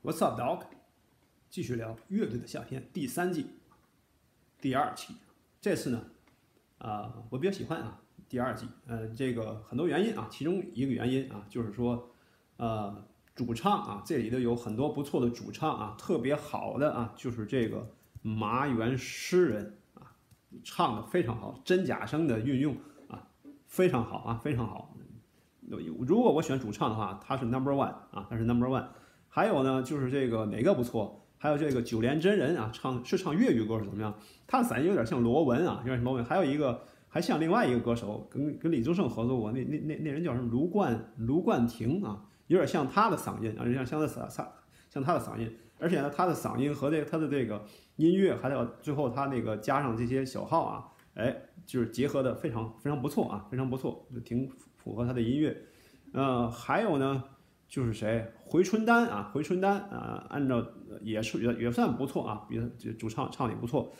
What's up, dog？继续聊《乐队的夏天》第3季第2期。这次呢，我比较喜欢第2季。这个很多原因其中一个原因就是说，主唱这里头有很多不错的主唱特别好的就是这个麻原诗人唱的非常好，真假声的运用非常好非常好。如果我选主唱的话，他是 No.1 他是 No.1。还有呢，就是这个哪个不错？还有这个九连真人唱粤语歌是怎么样？他的嗓音有点像罗文有点像罗文。还有一个还像另外一个歌手，跟李宗盛合作过，那人叫什么？卢冠廷有点像他的嗓音像他的嗓音。而且呢，他的嗓音和他的这个音乐，还有最后他那个加上这些小号就是结合的非常非常不错非常不错，就挺符合他的音乐。还有呢，就是谁？回春丹按照也算不错比主唱唱的也不错，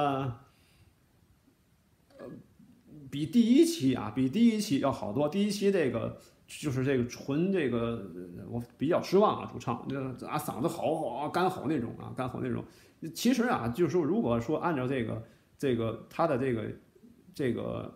比第一期要好多。第一期这个就是这个纯这个我比较失望主唱嗓子好干吼那种干吼那种。其实就是说，如果说按照这个他的这个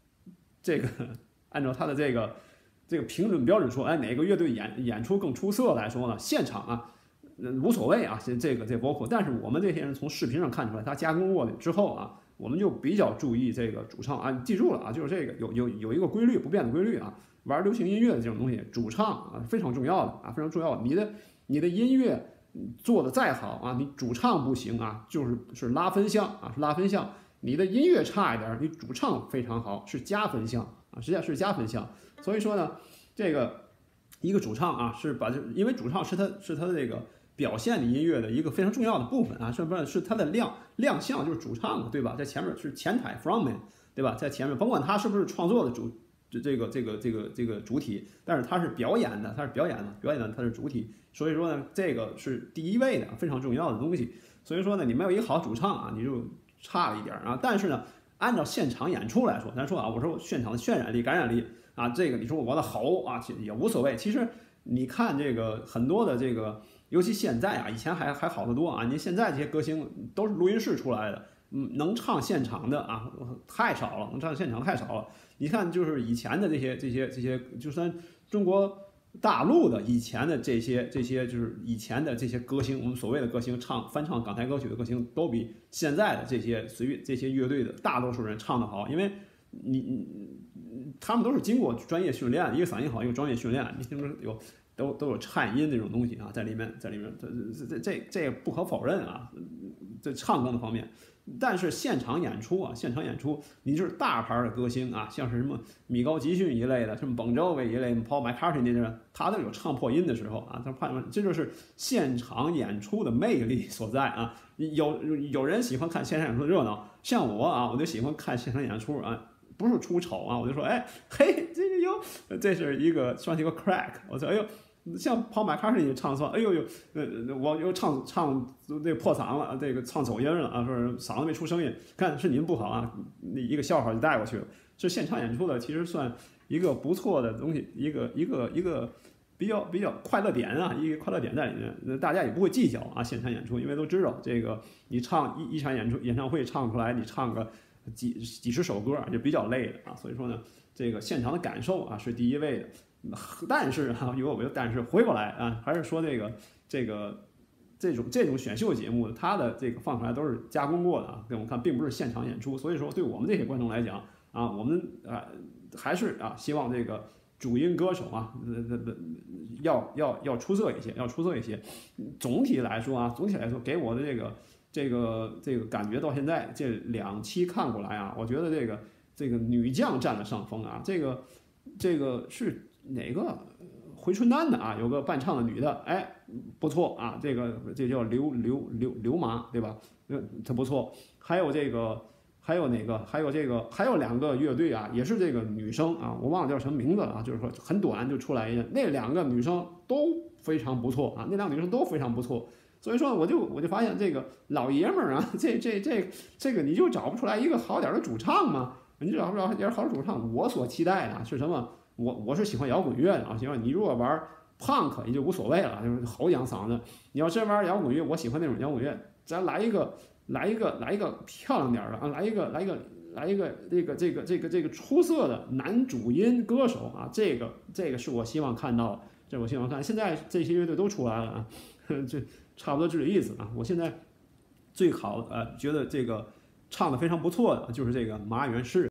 按照他的这个评准标准说，哪个乐队演出更出色来说呢？现场无所谓这包括。但是我们这些人从视频上看出来，他加工过之后我们就比较注意这个主唱记住了就是这个有一个规律，不变的规律玩流行音乐的这种东西，主唱非常重要的非常重要。你的音乐做的再好你主唱不行就是拉分项是拉分项。你的音乐差一点，你主唱非常好是加分项实际上是加分项。所以说呢，这个一个主唱因为主唱是他的这个表现的音乐的一个非常重要的部分是他的亮相，就是主唱对吧？在前面是前台 frontman 对吧？在前面，甭管他是不是创作的这个主体，但是他是表演的，他是主体。所以说呢，这个是第一位的非常重要的东西。所以说呢，你没有一个好主唱你就差了一点但是呢，按照现场演出来说，咱说我说现场的渲染力、感染力这个你说我的吼也无所谓。其实你看这个很多的这个，尤其现在以前还好得多您现在这些歌星都是录音室出来的，能唱现场的太少了，能唱现场太少了。你看就是以前的这些，就算中国大陆的以前的这些就是以前的这些歌星，我们所谓的歌星翻唱港台歌曲的歌星，都比现在的这些乐队的大多数人唱得好，因为他们都是经过专业训练，一个嗓音好，一个专业训练，你听说都有颤音这种东西在里面，这也不可否认在唱功的方面。但是现场演出你就是大牌的歌星像是什么米高吉逊一类的，什么bon jovi一类的 Paul McCartney 那种，他都有唱破音的时候这就是现场演出的魅力所在有人喜欢看现场演出的热闹，像我就喜欢看现场演出不是出丑我就说嘿，这是一个算是一个 crack， 我说像Paul McCartney唱说我又唱这个破嗓了，这个唱走音了说嗓子没出声音，看是您不好一个笑话就带过去了。这现场演出的其实算一个不错的东西，一个比较快乐点一个快乐点在里面，大家也不会计较现场演出，因为都知道这个你唱一场演唱会唱出来，你唱个几十首歌就比较累的所以说呢，这个现场的感受是第一位的。但是但是回过来还是说这种选秀节目，它的这个放出来都是加工过的给我们看，并不是现场演出。所以说，对我们这些观众来讲我们还是希望这个主音歌手要出色一些，总体来说给我的这个感觉到现在这2期看过来我觉得这个女将占了上风这个是哪个回春丹的有个伴唱的女的不错这叫刘麻对吧？她不错。还有2个乐队也是这个女生我忘了叫什么名字了就是说很短就出来一个，那2个女生都非常不错所以说我就发现这个老爷们儿这个你就找不出来一个好点的主唱吗？你找不着一点好的主唱。我所期待的是什么？我是喜欢摇滚乐的喜欢你如果玩 punk 也就无所谓了，就是吼洋嗓子。你要真玩摇滚乐，我喜欢那种摇滚乐，咱来一个漂亮点的啊，来一个这个出色的男主音歌手啊，这个是我希望看到的，这我希望看。现在这些乐队都出来了啊，这差不多这个意思啊。我现在最好觉得这个唱的非常不错的就是这个马元士。